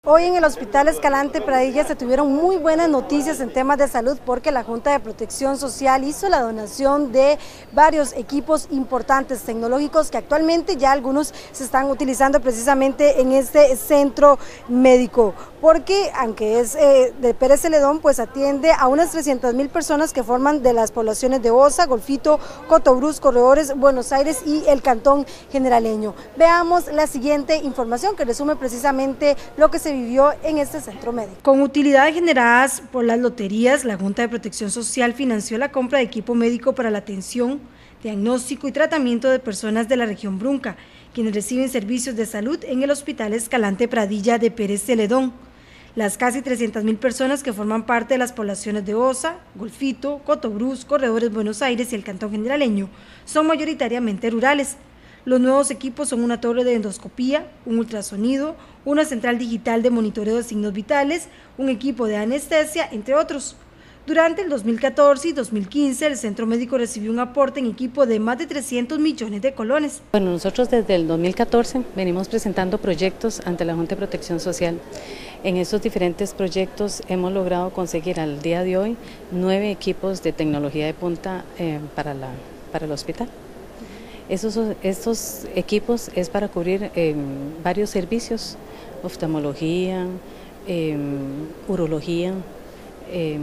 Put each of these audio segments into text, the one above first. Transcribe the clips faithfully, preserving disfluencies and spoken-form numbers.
Hoy en el Hospital Escalante Pradilla se tuvieron muy buenas noticias en temas de salud porque la Junta de Protección Social hizo la donación de varios equipos importantes tecnológicos que actualmente ya algunos se están utilizando precisamente en este centro médico, porque aunque es eh, de Pérez Celedón, pues atiende a unas trescientas mil personas que forman de las poblaciones de Osa, Golfito, Cotobruz, Corredores, Buenos Aires y el Cantón Generaleño. Veamos la siguiente información que resume precisamente lo que se vivió en este centro médico. Con utilidades generadas por las loterías, la Junta de Protección Social financió la compra de equipo médico para la atención, diagnóstico y tratamiento de personas de la región Brunca, quienes reciben servicios de salud en el Hospital Escalante Pradilla de Pérez Celedón. Las casi trescientas mil personas que forman parte de las poblaciones de Osa, Golfito, Cotobruz, Corredores, Buenos Aires y el Cantón Generaleño son mayoritariamente rurales. Los nuevos equipos son una torre de endoscopía, un ultrasonido, una central digital de monitoreo de signos vitales, un equipo de anestesia, entre otros. Durante el dos mil catorce y dos mil quince, el centro médico recibió un aporte en equipo de más de trescientos millones de colones. Bueno, nosotros desde el dos mil catorce venimos presentando proyectos ante la Junta de Protección Social. En estos diferentes proyectos hemos logrado conseguir al día de hoy nueve equipos de tecnología de punta eh, para, la, para el hospital. Esos, estos equipos es para cubrir eh, varios servicios, oftalmología, eh, urología, eh,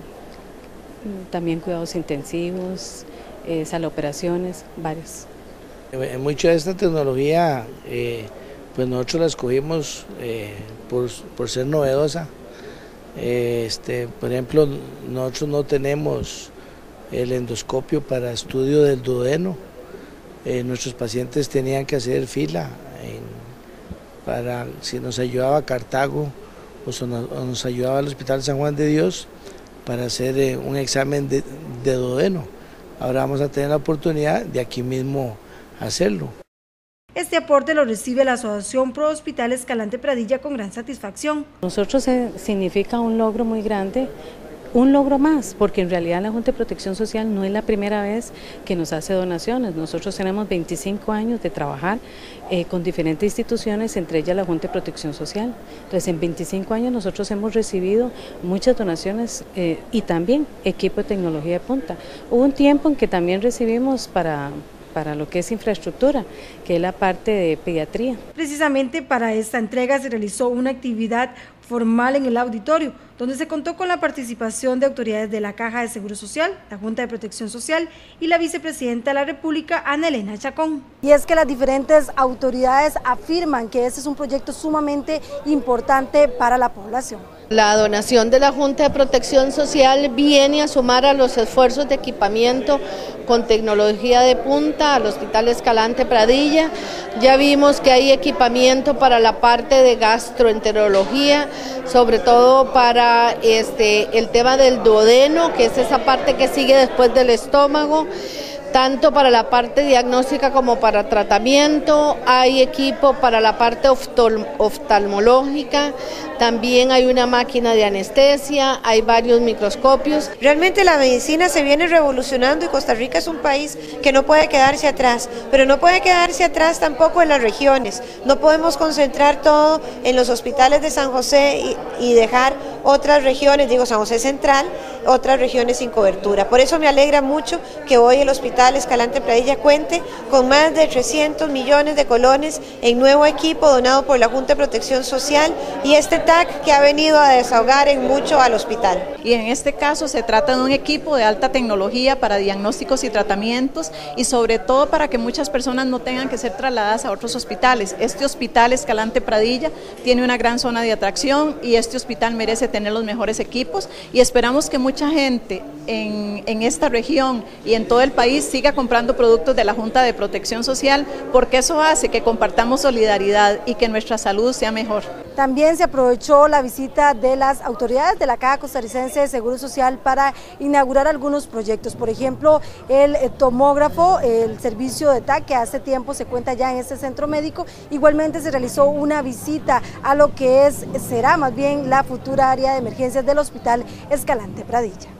también cuidados intensivos, eh, sala de operaciones, varios. Mucha de esta tecnología, eh, pues nosotros la escogimos eh, por, por ser novedosa. Eh, este, por ejemplo, nosotros no tenemos el endoscopio para estudio del duodeno. Eh, nuestros pacientes tenían que hacer fila en, para si nos ayudaba Cartago o, son, o nos ayudaba el Hospital San Juan de Dios para hacer eh, un examen de, de duodeno. Ahora vamos a tener la oportunidad de aquí mismo hacerlo. Este aporte lo recibe la Asociación Pro Hospital Escalante Pradilla con gran satisfacción. Nosotros eh, significa un logro muy grande. Un logro más, porque en realidad la Junta de Protección Social no es la primera vez que nos hace donaciones. Nosotros tenemos veinticinco años de trabajar eh, con diferentes instituciones, entre ellas la Junta de Protección Social. Entonces, en veinticinco años nosotros hemos recibido muchas donaciones eh, y también equipo de tecnología de punta. Hubo un tiempo en que también recibimos para... para lo que es infraestructura, que es la parte de pediatría. Precisamente para esta entrega se realizó una actividad formal en el auditorio, donde se contó con la participación de autoridades de la Caja de Seguro Social, la Junta de Protección Social y la Vicepresidenta de la República, Ana Elena Chacón. Y es que las diferentes autoridades afirman que este es un proyecto sumamente importante para la población. La donación de la Junta de Protección Social viene a sumar a los esfuerzos de equipamiento con tecnología de punta al Hospital Escalante Pradilla. Ya vimos que hay equipamiento para la parte de gastroenterología, sobre todo para este, el tema del duodeno, que es esa parte que sigue después del estómago. Tanto para la parte diagnóstica como para tratamiento, hay equipo para la parte oftalmológica, también hay una máquina de anestesia, hay varios microscopios. Realmente la medicina se viene revolucionando y Costa Rica es un país que no puede quedarse atrás, pero no puede quedarse atrás tampoco en las regiones. No podemos concentrar todo en los hospitales de San José y, y dejar otras regiones, digo San José Central, otras regiones sin cobertura. Por eso me alegra mucho que hoy el Hospital Escalante Pradilla cuente con más de trescientos millones de colones en nuevo equipo donado por la Junta de Protección Social y este T A C que ha venido a desahogar en mucho al hospital. Y en este caso se trata de un equipo de alta tecnología para diagnósticos y tratamientos y sobre todo para que muchas personas no tengan que ser trasladadas a otros hospitales. Este Hospital Escalante Pradilla tiene una gran zona de atracción y este hospital merece tener los mejores equipos y esperamos que mucha gente en, en esta región y en todo el país siga comprando productos de la Junta de Protección Social, porque eso hace que compartamos solidaridad y que nuestra salud sea mejor. También se aprovechó la visita de las autoridades de la Caja Costarricense de Seguro Social para inaugurar algunos proyectos, por ejemplo el tomógrafo, el servicio de T A C que hace tiempo se cuenta ya en este centro médico. Igualmente se realizó una visita a lo que es, será más bien la futura área de emergencias del Hospital Escalante Pradilla.